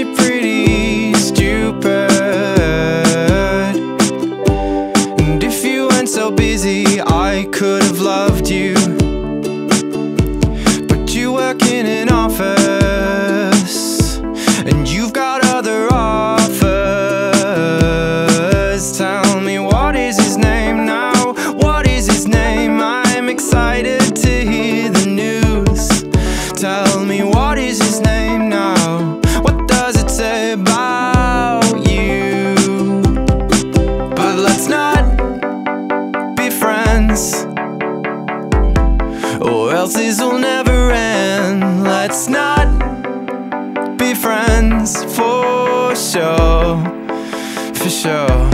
you're pretty stupid. And if you weren't so busy, I could have loved you. But you work in an office, and you've got other offers. Tell me, what is his name now? What is his name? I'm excited to hear the news. Tell me, what is his name now? What does it say about you? But let's not be friends, or else this will never end. Let's not be friends, for sure, for sure.